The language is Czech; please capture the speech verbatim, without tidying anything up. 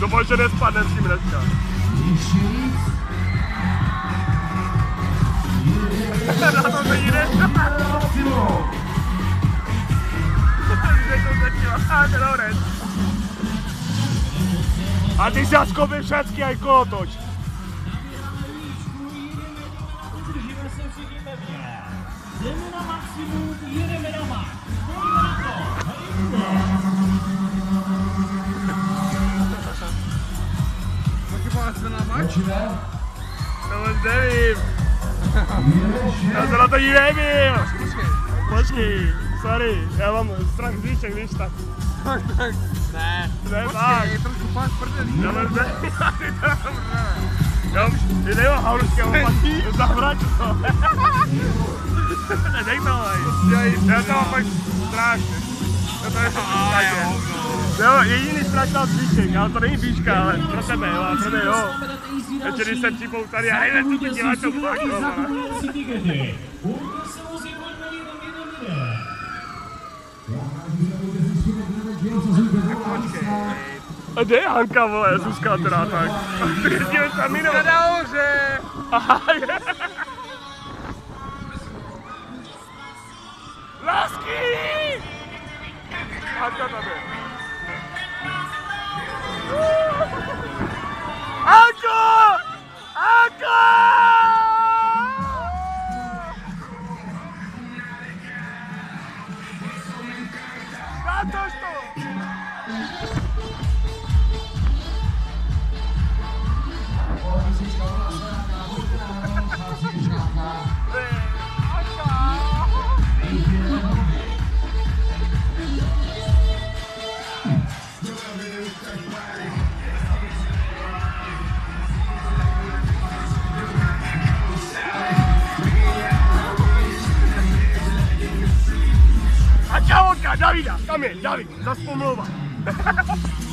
bože, nespadne s tím dneska. Na to se jde. A ty si zaskopy všecky aj kolotoč. Udržíme se všichni pevně. Jdeme na maximum, jedeme na max. Pojďme na to. Počíváme se na mač? No moc nevím. Já se na to jí nevím. Počkej, sorry, já mám strach z výšek, víš tak. Tak, tak. Ne. Ne, tak. Počkej, trošku pán prdelí. Já mám nevím. Já mám, ty nemám haurušky, já mám pak zahrať to. Nedej to, hej. Já to mám pak strašně. Já to je strašně. Jo, jediný strach tam výšek, ale to není výška, ale pro tebe, jo, a pro mě, jo. Ještě když jsem připoutaný, a nejde, co ty děláš, to fakt, jo, ale. A kde je Hanka, vole, Zuzka teda tak? Ty jezdíme tam minul. Jde nahoře. Aha, je. Lásky! Hanka tam je. Hanko! Hanko! Natoč to! A čau, Davida, tam je, David, zas pomlouva.